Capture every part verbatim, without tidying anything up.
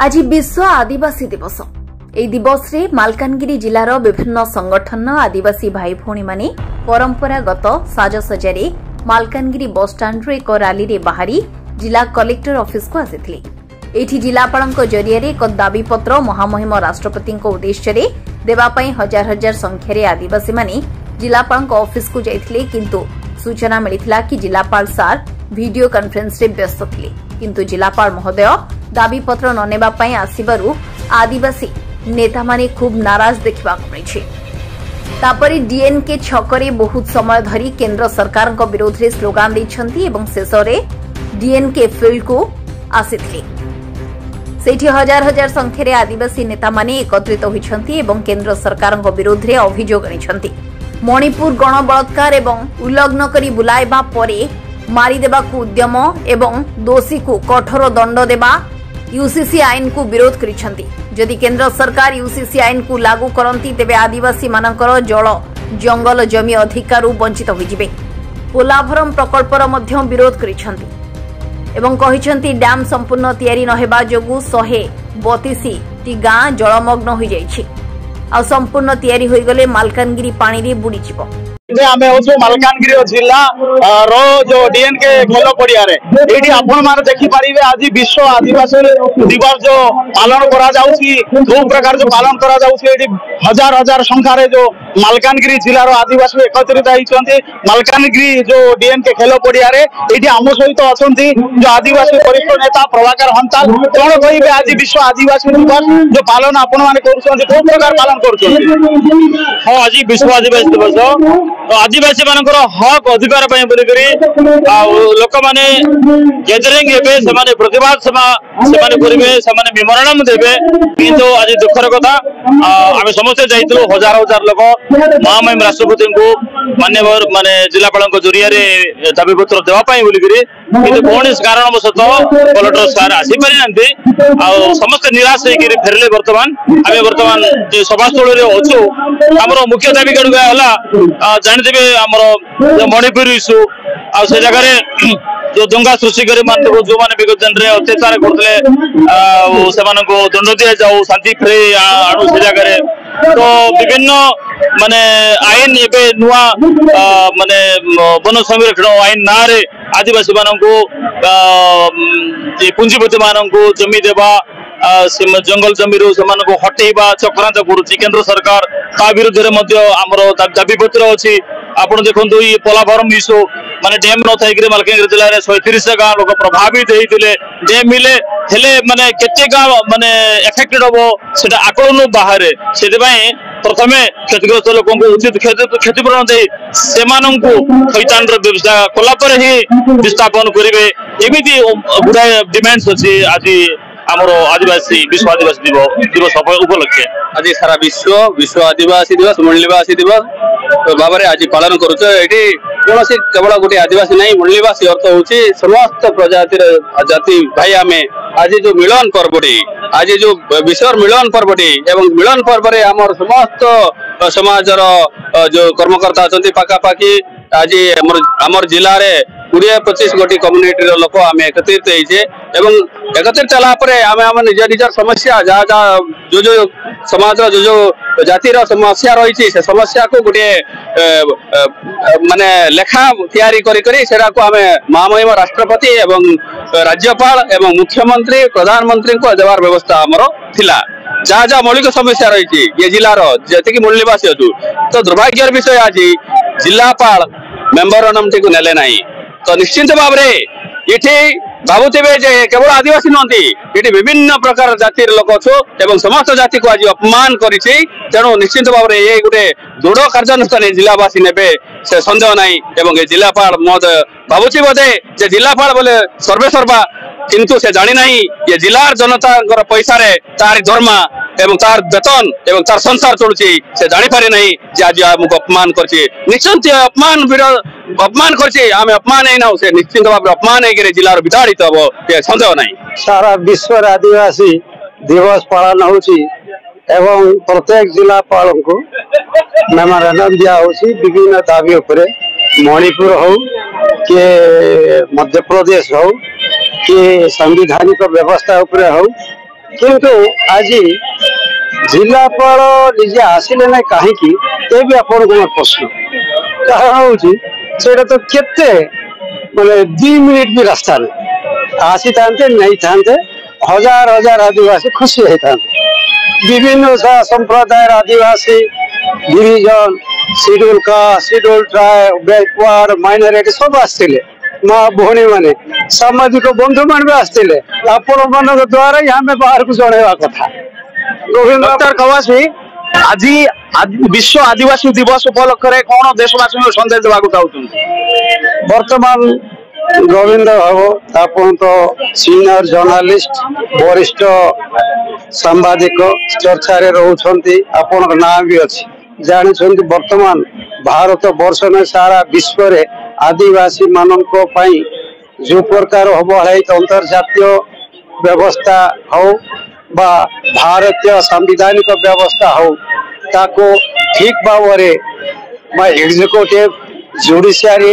आज विश्व आदिवासी दिवस। एई दिवस रे मालकानगिरी जिलार विभिन्न संगठन आदिवासी भाई भौणी माने परंपरागत साजसजारे मालकानगिरी बस स्टाण्ड एक रैली रे बाहरी जिला कलेक्टर ऑफिस को आसिथिले। एठी जिलापालक जरिया एक दाबीपत्र महामहिम राष्ट्रपति उद्देश्य रे देवा पई हजार हजार संख्यारे आदिवासी माने जिलापालक ऑफिस को जाइथिले, किंतु सूचना मिलिथिला कि जिलापाल सार वीडियो कॉन्फ्रेंस रे व्यस्त थिले, किंतु जिलापाल महोदय दाबीपत्र न नेबा पई आसिबारु आदिवासी नेता माने खूब नाराज देखा मिली। तापरे डीएनके छकरे बहुत समय धरी केंद्र सरकार विरोध में स्लोगान देछंती एवं शेष में डीएनके फील्ड को आसिथिले। सेठी हजार हजार संख्यारे आदिवासी नेता माने एकत्रित होइछंती एवं केंद्र सरकार विरोध में अभियोग आनिछंती। मणिपुर गण बलात्कार एवं उल्लंघन करी बुलाइबा परे मारिदेबाकू उद्यम एवं दोषी को कठोर दंड देबा यूसीसी आईन को विरोध करिछंती। जदि केंद्र सरकार यूसीसी आईन को लागू करंती तेबे आदिवासी मानकर जल जंगल जमी अधिकारु वंचित होइजिबे। पोलाभरम प्रकल्पर मध्य विरोध करिछंती एवं कहिछंती डैम संपूर्ण तयारी नहेबा जोगु एक सौ बत्तीस टी गां जलमग्न होई जाइछि आ संपूर्ण तयारी होई गले मालकानगिरी पानी रे बुडी जिवो। आमे होछु मालकानगिरी जिला रो जो डीएनके खेल पड़िया रे एठी आपण माने देखि परिबे आज विश्व आदिवासी दिवस जो पालन करा जाउछि, दो प्रकार जो पालन करा जाउछि। एठी हजार हजार संख्या रे जो मालकानगिरी जिला रो आदिवासी एकत्रित होइछन्ती मालकानगिरी जो डीएनके खेल पड़िया रे। एठी आम सहित अछन्ती जो आदिवासी वरिष्ठ नेता प्रभाकर हंताल। कोन कहिबे आज विश्व आदिवासी दिवस जो पालन आपण माने करूछन्ती, को प्रकार पालन करूछन्ती? हां, आज विश्व आदिवासी दिवस आदिवासी मानकर हक अधिकार लोक मैंने गैदरिंग हे प्रतिवाद करेंगे विवरण देवे, किंतु आज दुखर कथा आम समस्ते जाइलु हजार हजार लोक महामहिम राष्ट्रपति को मान्यवर माने जिलापाल जरिया दाबीपत्र देवाई बोलिकी, किंतु कौन कारणवशत कलेक्टर सार आसीपारी ना समस्त निराश होकर फेरले। बर्तमान आम बर्तमान सभास्थल अच्छु आम मुख्य दाबी गुड़ा जानते आमर मणिपुर इश्यू आ से जगह जो दंगा सृष्टि कर जो मैंने विगत दिन में अत्याचार करते दंड दि जाऊ शांति फेरे आणु से जगह। तो विभिन्न माने आईन एबे नुआ माने वन संरक्षण आईन ना रे आदिवासी माननकु पुंजीपति माननकु जमी देबा जंगल जमी रू से हटेबा चक्रांत करुच्ची केंद्र सरकार। ता विरुद्ध में दाबीपत्र अच्छी आपड़ देखो ये पोलाभरम इश्यू माने डैम न थी मालकानगिरी जिले में शहे तीस गाँव लोग प्रभावित होते डैम मिले हेले माने केते गाँव माने एफेक्टेड हम से आकलन बाहर से प्रथमे क्षतिग्रस्त लोक उचित क्षतिपूरण दे से थैतान व्यवस्था कलापर ही विस्थापन करेंगे। एमती गुड़ाए डिमांड्स अच्छी आज आमर आदिवासी विश्व आदिवासी दिवस उपलक्षे आज सारा विश्व विश्व आदिवासी दिवस मूलनिवासी दिवस भाव में आज पालन करुच। ये कौन केवल गोटे आदिवासी नहीं, मूलनिवासी अर्थ हूँ समस्त प्रजातिर जाति भाई आम आज जो मिलन पर्वटी आज जो विश्व मिलन पर्वटी एवं मिलन पर्व आमर समस्त समाजर जो कर्मकर्ता अच्छा पाखापाखि आज आमर जिले में कोड़े पचीस गोटी कम्युनिटी लोक आम एकत्रित होते एकत्रित होगापर आम आम निज निजर समस्या जहाँ जहाँ जो जो समाज जो जो जातिर समस्या रही से समस्या को गोटे माने लेखा तैयारी करी करी सेरा को आम महामहिम राष्ट्रपति एवं राज्यपाल एवं मुख्यमंत्री प्रधानमंत्री को देवार व्यवस्था आमर थिला। जहाँ जहाँ मौलिक समस्या रही ये जिलार जी मूल निवासी अच्छु, तो दुर्भाग्यर विषय आज जिलापाल मेम्बर नामटी को नेले ना। तो निश्चिंत भाव ये भावुवे केवल आदिवासी नुहति ये विभिन्न प्रकार जातिर लोक अच्छु एवं समस्त जाति को आज अपमान करी। तेणु निश्चिंत भाव में ये गोटे दृढ़ कार्यानुष्ठान जिलावासी ने से सन्देह ना। एवं जिलापाल महोदय भावुची बोधे जे जिलापाल बोले सर्वे सर्वा, किंतु से जानी नहीं ये जिलार जनता पैसा रे तार दरमा एवं तार वेतन एवं तार संसार चलुची से जानी पारे नहीं जे आज आमको अपमान करछि। निश्चिंत अपमान अपमान करछि आम अपमान नहीं ना से निश्चिंत भाव अपमान होकर जिलार विताड़ित हम ये सन्देह नहीं। सारा विश्व आदिवासी दिवस पालन होछि एवं प्रत्येक जिलापाल को मेमोरेंडम दिया होछि विभिन्न दाबी उपरे मणिपुर हो कि मध्य प्रदेश हो कि संवैधानिक व्यवस्था उपरे हो किंतु आज जिलापाल निजे आसिले ना कहीं ये भी आप प्रश्न कारण हूँ से तो केते माने दि मिनिट भी रास्ता आसी था नहीं था हजार हजार आदिवासी खुशी होता विभिन्न संप्रदाय आदिवासी गिरिजन schedule caste schedule tribe backward minority सब आसते माँ भौणी मैंने सामाजिक बंधु मान भी आसते आपण मान द्वारा ही आम बाहर को जनवा कथा डॉक्टर कवासी आज विश्व आदिवासी दिवस उपलक्ष्य कौन देशवासी को संदेश देवाक चाहते वर्तमान गोविंद बाबू आपण तो सीनियर जर्नालिस्ट वरिष्ठ सांबादिक चर्चा रोचंती आपण ना भी अच्छी जानी वर्तमान भारत वर्ष में सारा विश्व रे आदिवासी मानक जो प्रकार अवहेलित अंतर्जातीय व्यवस्था हो बा भारतीय संविधानिक व्यवस्था हो ताको ठीक भाव में एग्जीक्यूटिव जुडिशियरी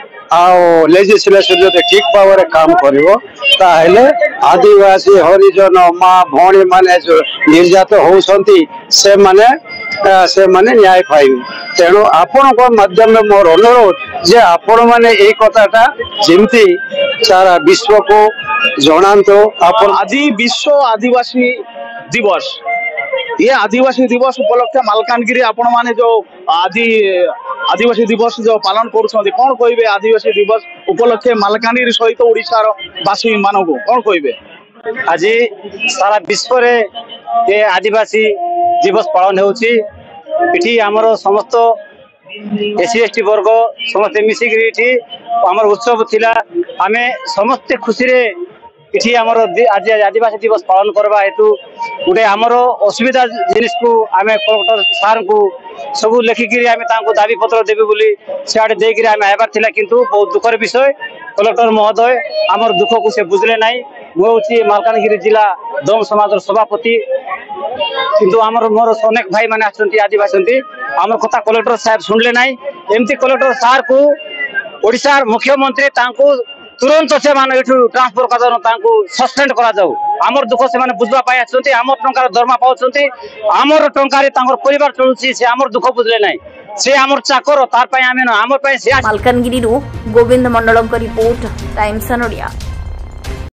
आउ लेजिस्लेशन जो ठीक भाव में काम करिवो ताहेले आदिवासी हरिजन माँ भौणी माने जो निर्यात होउछंती से माने से माने न्याय पाइबे तेणु आपण माध्यम में मोर अनुरोध जे आपण माने ए कथाटा जेमती सारा विश्व को जनातो आपण आज विश्व आदिवासी दिवस ये आदिवासी दिवस उपलक्ष्य मालकानगिरी आपण माने जो आज आदिवासी दिवस जो पालन करुछंती कौन कहबे आदिवासी दिवस उपलक्ष्य मालकानगिरी सहित ओडिशार वासी मानक कौन कहबे आज सारा विश्व रे ये आदिवासी दिवस पालन होउची इठी हमर समस्त एससी एसटी वर्ग समस्त मिसिकरी इठी हमर उत्सव थिला आमे समस्त खुशी रे इठी हमर आज आदिवासी दिवस पालन करबा हेतु गुटे हमर असुविधा जिनिस को आमे कलेक्टर सार को सब लेखिकी आमे तांको दाबी पत्र देबे बोली सियाडे देकिरी आमे आबार थिला किंतु बहुत दुखर विषय कलेक्टर महोदय हमर दुख को से बुझले नाही मु होची मालकानगिरी जिला दम समाजर सभापति किंतु आमर मोर अनेक भाई माने आछंती आदिवासी आमर कथा कलेक्टर साहब सुनले नाही एमती कलेक्टर सार को ओडिसा मुख्यमंत्री तांको तुरंत से माने एठु ट्रांसफर कर तांको सस्पेंड करा जाऊ आमर दुख से माने बुझबा पाई आछंती आमर टंकार दरमा पाउछंती आमर टंकारे तांकर परिवार चलुची से आमर दुख बुझले नाही से आमर चाकर तार पय आमे न आमर पय से मालकानगिरी गोविंद मंडलम रिपोर्ट टाइम्स ओडिया।